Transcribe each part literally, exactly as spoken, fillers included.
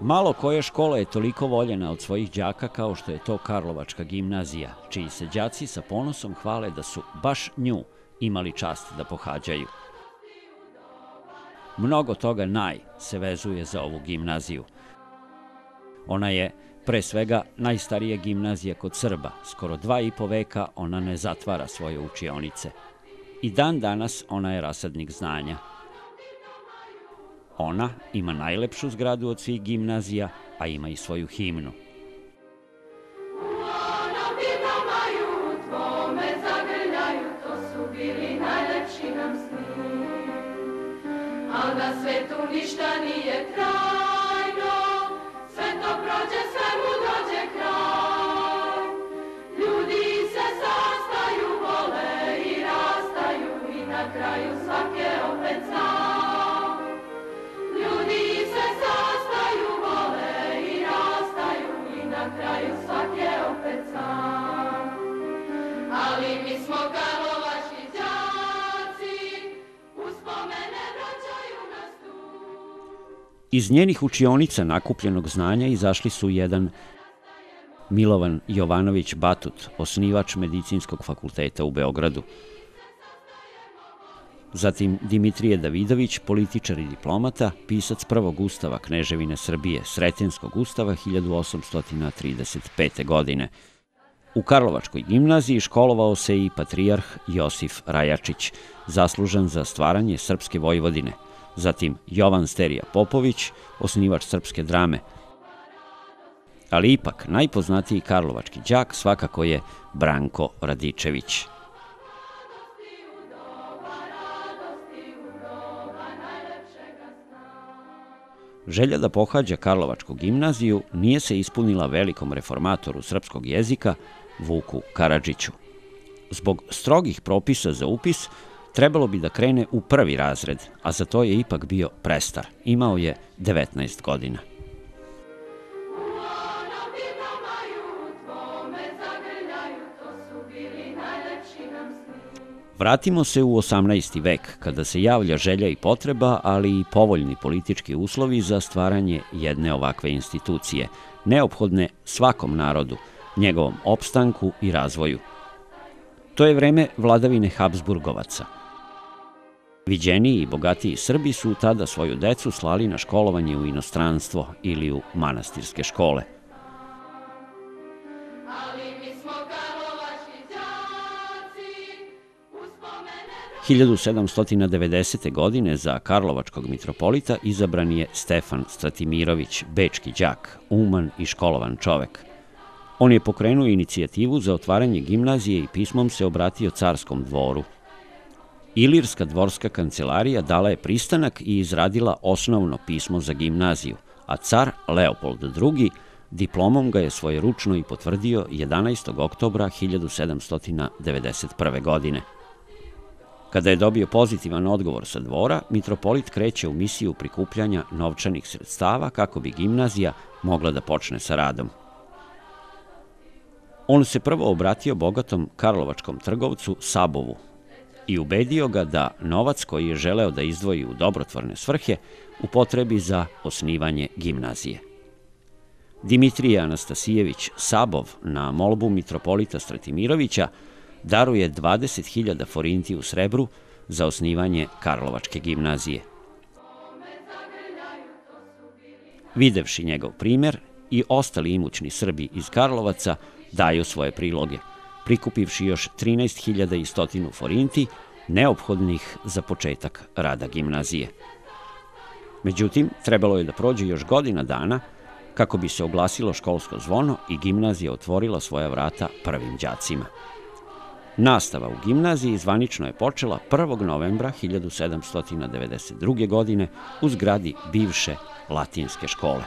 Malo koja škola je toliko voljena od svojih đaka kao što je to Karlovačka gimnazija, čiji se đaci sa ponosom hvale da su baš nju imali čast da pohađaju. Mnogo toga naj se vezuje za ovu gimnaziju. Ona je, pre svega, najstarija gimnazija kod Srba. Skoro dva i po veka ona ne zatvara svoje učionice. I dan danas ona je rasadnik znanja. Ona ima najlepšu zgradu od svih gimnazija, a ima i svoju himnu. Al na svetu ništa nije trajno, sve to prođe, svemu dođe kraj. Ljudi se sastaju, vole i rastaju i na kraju svake opet sam. Ljudi se sastaju, vole i rastaju i na kraju svake opet sam. Ali mi smo karlovački đaci, uspomene vraćaju nas tu. Iz njenih učionica nakupljenog znanja izašli su jedan Milovan Jovanović Batut, osnivač Medicinskog fakulteta u Beogradu. Zatim Dimitrije Davidović, političar i diplomata, pisac prvog ustava Kneževine Srbije, Sretenskog ustava hiljadu osamsto trideset pete. godine. U Karlovačkoj gimnaziji školovao se i patrijarh Josif Rajačić, zaslužan za stvaranje srpske Vojvodine. Zatim Jovan Sterija Popović, osnivač srpske drame. Ali ipak najpoznatiji karlovački đak svakako je Branko Radičević. Želja da pohađa Karlovačku gimnaziju nije se ispunila velikom reformatoru srpskog jezika Vuku Karadžiću. Zbog strogih propisa za upis trebalo bi da krene u prvi razred, a za to je ipak bio prestar. Imao je devetnaest godina. Vratimo se u osamnaesti vek, kada se javlja želja i potreba, ali i povoljni politički uslovi za stvaranje jedne ovakve institucije, neophodne svakom narodu, njegovom opstanku i razvoju. To je vreme vladavine Habsburgovaca. Viđeniji i bogatiji Srbi su tada svoju decu slali na školovanje u inostranstvo ili u manastirske škole. hiljadu sedamsto devedesete. godine za karlovačkog mitropolita izabran je Stefan Stratimirović, bečki đak, uman i školovan čovek. On je pokrenuo inicijativu za otvaranje gimnazije i pismom se obratio carskom dvoru. Ilirska dvorska kancelarija dala je pristanak i izradila osnovno pismo za gimnaziju, a car Leopold drugi. diplomom ga je svojeručno i potvrdio jedanaestog oktobra hiljadu sedamsto devedeset prve. godine. Kada je dobio pozitivan odgovor sa dvora, mitropolit kreće u misiju prikupljanja novčanih sredstava kako bi gimnazija mogla da počne sa radom. On se prvo obratio bogatom karlovačkom trgovcu Sabovu i ubedio ga da novac koji je želeo da izdvoji u dobrotvorne svrhe upotrebi za osnivanje gimnazije. Dimitrije Anastasijević Sabov na molbu mitropolita Stratimirovića daruje dvadeset hiljada forinti u srebru za osnivanje Karlovačke gimnazije. Videvši njegov primer, i ostali imućni Srbi iz Karlovaca daju svoje priloge, prikupivši još trinaest hiljada sto forinti neophodnih za početak rada gimnazije. Međutim, trebalo je da prođe još godina dana kako bi se oglasilo školsko zvono i gimnazija otvorila svoja vrata prvim đacima. Nastava u gimnaziji zvanično je počela prvog novembra hiljadu sedamsto devedeset druge. godine u zgradi bivše latinske škole.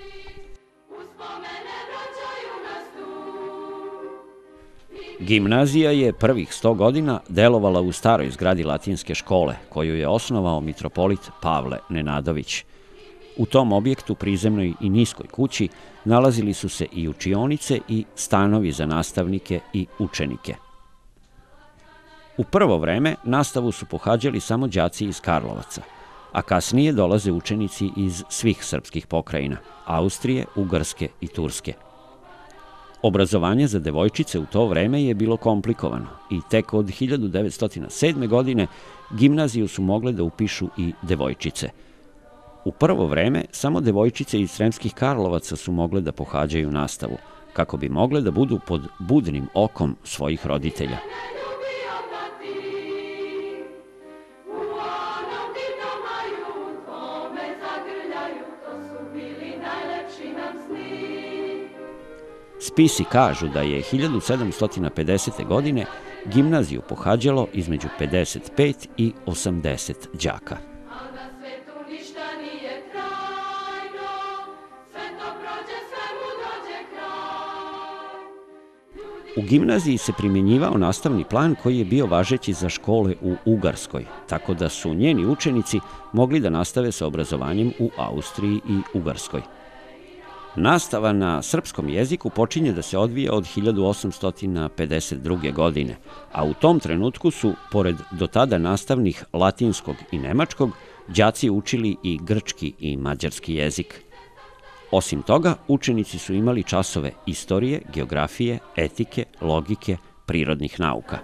Gimnazija je prvih sto godina delovala u staroj zgradi latinske škole, koju je osnovao mitropolit Pavle Nenadović. U tom objektu, prizemnoj i niskoj kući, nalazili su se i učionice i stanovi za nastavnike i učenike. U prvo vreme nastavu su pohađali samo đaci iz Karlovaca. a kasnije dolaze učenici iz svih srpskih pokrajina, Austrije, Ugarske i Turske. Obrazovanje za devojčice u to vreme je bilo komplikovano i tek od hiljadu devetsto sedme. godine gimnaziju su mogle da upišu i devojčice. U prvo vreme samo devojčice iz Sremskih Karlovaca su mogle da pohađaju nastavu, kako bi mogle da budu pod budnim okom svojih roditelja. Spisi kažu da je hiljadu sedamsto pedesete. godine gimnaziju pohađalo između pedeset pet i osamdeset đaka. U gimnaziji se primjenjivao nastavni plan koji je bio važeći za škole u Ugarskoj, tako da su njeni učenici mogli da nastave sa obrazovanjem u Austriji i Ugarskoj. Nastava na srpskom jeziku počinje da se odvija od hiljadu osamsto pedeset druge. godine, a u tom trenutku su, pored do tada nastavnih latinskog i nemačkog, đaci učili i grčki i mađarski jezik. Osim toga, učenici su imali časove istorije, geografije, etike, logike, prirodnih nauka.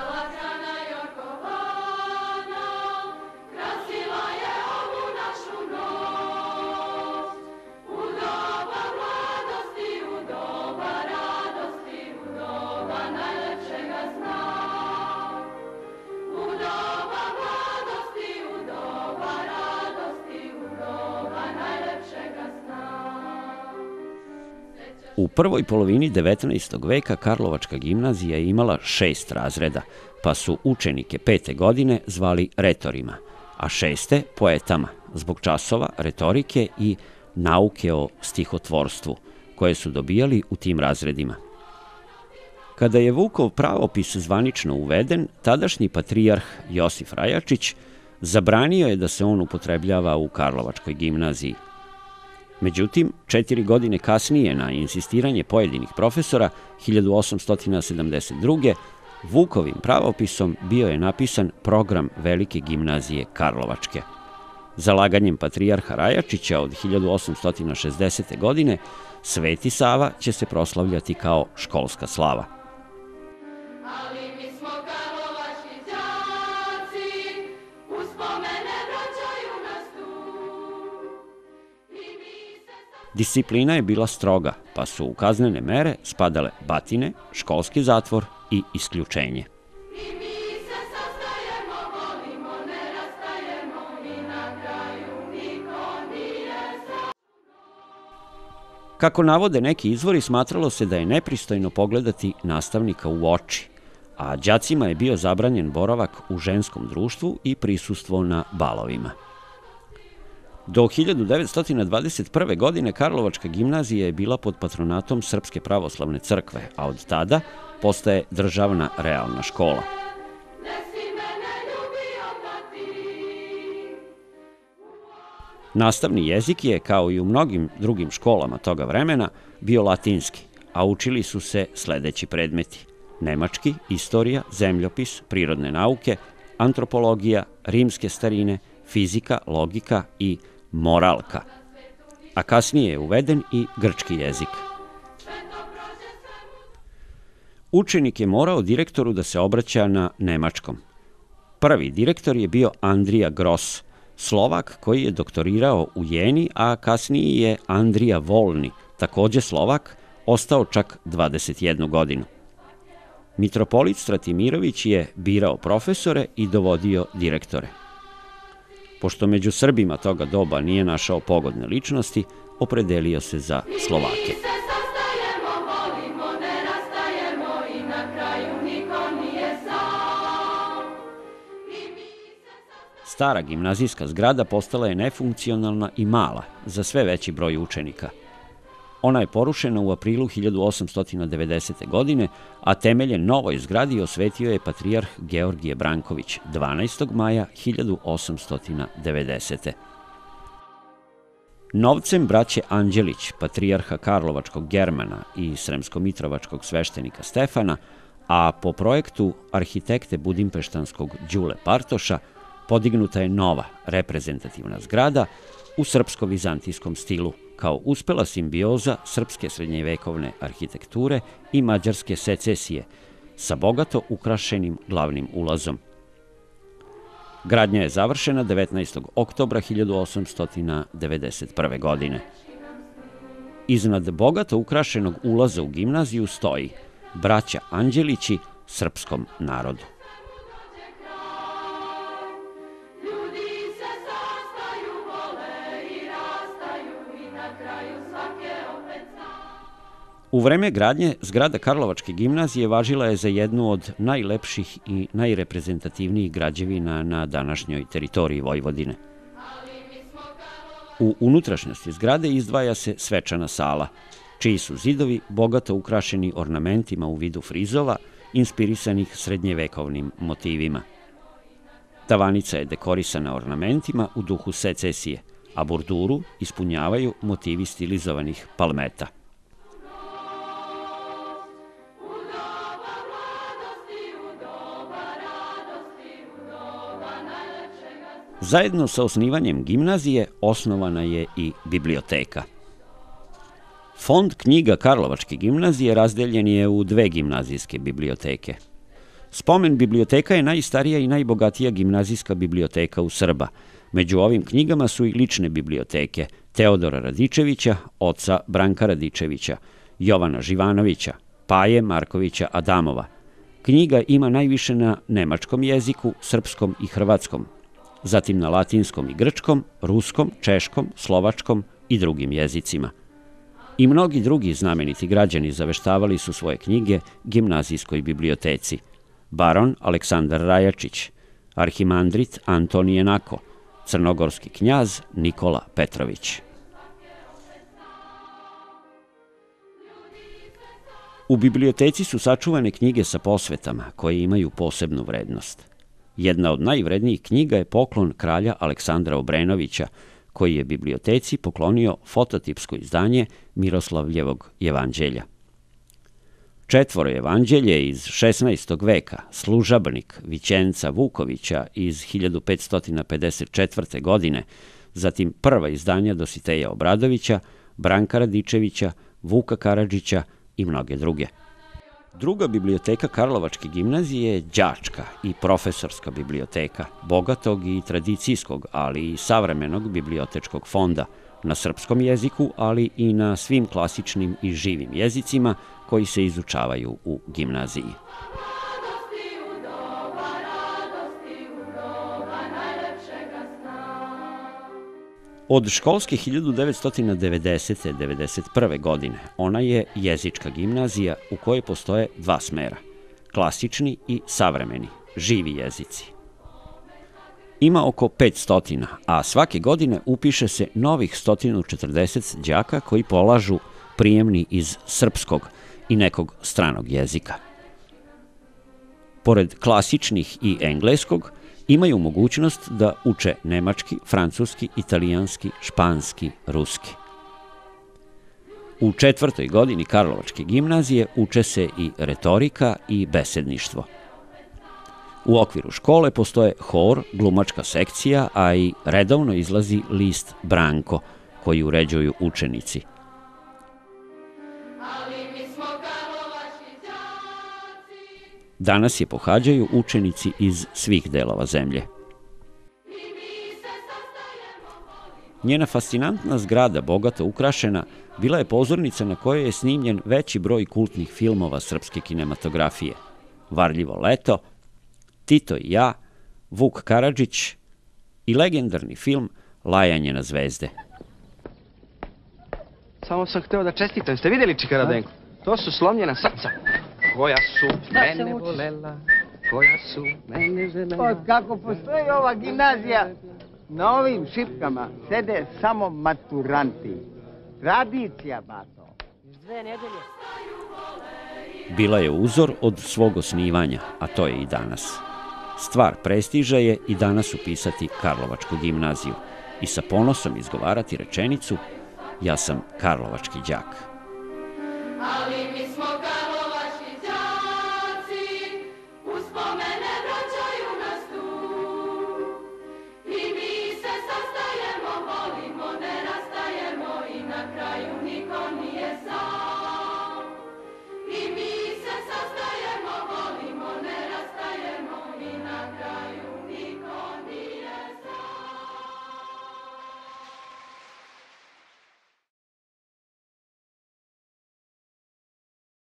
U prvoj polovini devetnaestog. veka Karlovačka gimnazija je imala šest razreda, pa su učenike pete godine zvali retorima, a šeste poetama, zbog časova, retorike i nauke o stihotvorstvu, koje su dobijali u tim razredima. Kada je Vukov pravopis zvanično uveden, tadašnji patrijarh Josif Rajačić zabranio je da se on upotrebljava u Karlovačkoj gimnaziji. Međutim, četiri godine kasnije, na insistiranje pojedinih profesora, hiljadu osamsto sedamdeset druge. Vukovim pravopisom bio je napisan program Velike gimnazije Karlovačke. Zalaganjem patrijarha Rajačića od hiljadu osamsto šezdesete. godine Sveti Sava će se proslavljati kao školska slava. Disciplina je bila stroga, pa su u kaznene mere spadale batine, školski zatvor i isključenje. Kako navode neki izvori, smatralo se da je nepristojno pogledati nastavnika u oči, a đacima je bio zabranjen boravak u ženskom društvu i prisustvo na balovima. Do hiljadu devetsto dvadeset prve. godine Karlovačka gimnazija je bila pod patronatom Srpske pravoslavne crkve, a od tada postaje državna realna škola. Nastavni jezik je, kao i u mnogim drugim školama toga vremena, bio latinski, a učili su se sledeći predmeti: nemački, istorija, zemljopis, prirodne nauke, antropologija, rimske starine, fizika, logika i moralka, a kasnije je uveden i grčki jezik. Učenik je morao direktoru da se obraća na nemačkom. Prvi direktor je bio Andrija Gros, Slovak koji je doktorirao u Jeni, a kasnije je Andrija Volni, takođe Slovak, ostao čak dvadeset jednu godinu. Mitropolit Stratimirović je birao profesore i dovodio direktore. Pošto među Srbima toga doba nije našao pogodne ličnosti, opredelio se za Slovake. Stara gimnazijska zgrada postala je nefunkcionalna i mala za sve veći broj učenika. Ona je porušena u aprilu hiljadu osamsto devedesete. godine, a temelje novoj zgradi osvetio je patrijarh Georgije Branković dvanaestog maja hiljadu osamsto devedesete. Novcem braće Anđelić, patrijarha Karlovačkog Germana i Sremsko-Mitrovačkog sveštenika Stefana, a po projektu arhitekte budimpeštanskog Đule Partoša, podignuta je nova reprezentativna zgrada u srpsko-vizantijskom stilu, kao uspela simbioza srpske srednjevekovne arhitekture i mađarske secesije, sa bogato ukrašenim glavnim ulazom. Gradnja je završena devetnaestog oktobra hiljadu osamsto devedeset prve. godine. Iznad bogato ukrašenog ulaza u gimnaziju stoji Braća Anđelići srpskom narodu. U vreme gradnje zgrada Karlovačke gimnazije važila je za jednu od najlepših i najreprezentativnijih građevina na današnjoj teritoriji Vojvodine. U unutrašnjosti zgrade izdvaja se svečana sala, čiji su zidovi bogato ukrašeni ornamentima u vidu frizova, inspirisanih srednjevekovnim motivima. Tavanica je dekorisana ornamentima u duhu secesije, a borduru ispunjavaju motivi stilizovanih palmeta. Zajedno sa osnivanjem gimnazije osnovana je i biblioteka. Fond knjiga Karlovačke gimnazije razdeljen je u dve gimnazijske biblioteke. Spomen biblioteka je najstarija i najbogatija gimnazijska biblioteka u Srba. Među ovim knjigama su i lične biblioteke Teodora Radičevića, oca Branka Radičevića, Jovana Živanovića, Paje Markovića Adamova. Knjiga ima najviše na nemačkom jeziku, srpskom i hrvatskom, zatim na latinskom i grčkom, ruskom, češkom, slovačkom i drugim jezicima. I mnogi drugi znameniti građani zaveštavali su svoje knjige gimnazijskoj biblioteci. Baron Aleksandar Rajačić, arhimandrit Antonije Nako, crnogorski knjaz Nikola Petrović. U biblioteci su sačuvane knjige sa posvetama koje imaju posebnu vrednost. Jedna od najvrednijih knjiga je poklon kralja Aleksandra Obrenovića, koji je biblioteci poklonio fototipsko izdanje Miroslavljevog jevanđelja. Četvoro evanđelje iz šesnaestog veka, Služabnik Vićenca Vukovića iz hiljadu petsto pedeset četvrte. godine, zatim prva izdanja Dositeja Obradovića, Branka Radičevića, Vuka Karadžića i mnoge druge. Druga biblioteka Karlovačke gimnazije je đačka i profesorska biblioteka, bogatog i tradicijskog, ali i savremenog bibliotečkog fonda, na srpskom jeziku, ali i na svim klasičnim i živim jezicima koji se izučavaju u gimnaziji. Od školske hiljadu devetsto devedesete do devedeset prve. godine ona je jezička gimnazija u kojoj postoje dva smera, klasični i savremeni, živi jezici. Ima oko petsto, a svake godine upiše se novih sto četrdeset đaka koji polažu prijemni iz srpskog i nekog stranog jezika. Pored klasičnih i engleskog, imaju mogućnost da uče nemački, francuski, italijanski, španski, ruski. U četvrtoj godini Karlovačke gimnazije uče se i retorika i besedništvo. U okviru škole postoje hor, glumačka sekcija, a i redovno izlazi list Branko, koji uređuju učenici. Danas je pohađaju učenici iz svih delova zemlje. Njena fascinantna zgrada, bogato ukrašena, bila je pozornica na kojoj je snimljen veći broj kultnih filmova srpske kinematografije. Varljivo leto, Tito i ja, Vuk Karadžić i legendarni film Lajanje na zvezde. Samo sam hteo da čestitam. Ste vidjeli, Čikaradenko? To su slomljena srca. Koja su mene volela, koja su mene želela. Od kako postoji ova gimnazija, na ovim šipkama sede samo maturanti. Tradicija, bato. Dve nedelje. Bila je uzor od svog osnivanja, a to je i danas. Stvar prestiža je i danas upisati Karlovačku gimnaziju i sa ponosom izgovarati rečenicu: ja sam karlovački đak.